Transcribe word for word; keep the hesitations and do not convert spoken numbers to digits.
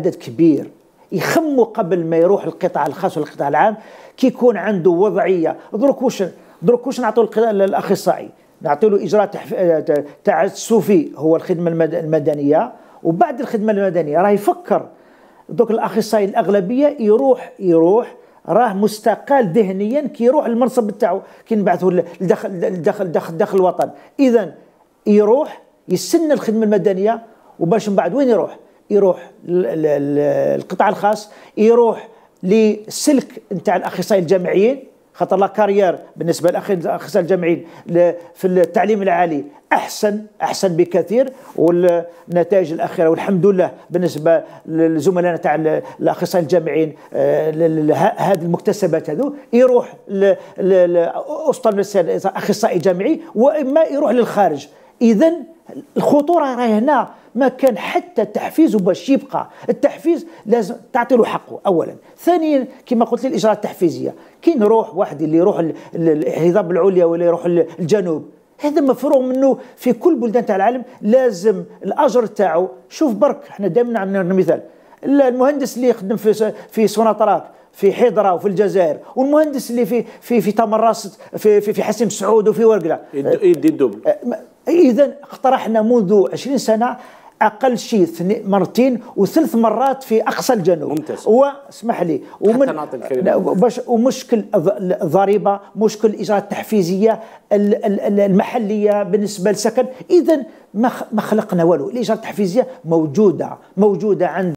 عدد كبير يخموا قبل ما يروح القطاع الخاص والقطاع العام، كي يكون عنده وضعيه. دروك واش دروك واش نعطيو الاخصائي؟ نعطيو له اجراء تاع السوفي، هو الخدمه المدنيه، وبعد الخدمه المدنيه راه يفكر. دوك الاخصائي الاغلبيه يروح يروح راه مستقل ذهنيا كي يروح المنصب تاعو، كي نبعثوه لداخل لداخل داخل داخل الوطن. اذا يروح يستنى الخدمه المدنيه، وباش من بعد وين يروح؟ يروح القطاع الخاص، يروح للسلك نتاع الاخصائيين الجامعيين، خاطر لا كارير بالنسبه للاخصائيين الجامعيين في التعليم العالي احسن احسن بكثير، والنتائج الاخيره والحمد لله بالنسبه لزملائنا تاع الاخصائيين الجامعيين هذه المكتسبات هذو يروح لاسطى اخصائي جامعي، واما يروح للخارج. اذا الخطوره راهي هنا، ما كان حتى تحفيز باش يبقى. التحفيز لازم تعطي له حقه اولا. ثانيا كما قلت لي الاجراءات التحفيزيه، كي نروح واحد اللي يروح الهضاب العليا ولا يروح الجنوب، هذا مفروغ منه في كل بلدان تاع العالم. لازم الاجر تاعو، شوف برك احنا دائما نعطي مثال، المهندس اللي يخدم في في سوناطراك في حضره وفي الجزائر، والمهندس اللي في في في تمراست في في, في حسين سعود وفي ورقله يدي الدوبل. اذا اقترحنا منذ عشرين سنه اقل شيء مرتين وثلاث مرات في اقصى الجنوب. ممتاز. واسمح لي ومن باش ومشكل الضريبه، مشكل الاجراءات التحفيزيه المحليه بالنسبه للسكن. اذا ما خلقنا والو، الاجراءات التحفيزيه موجوده موجوده عند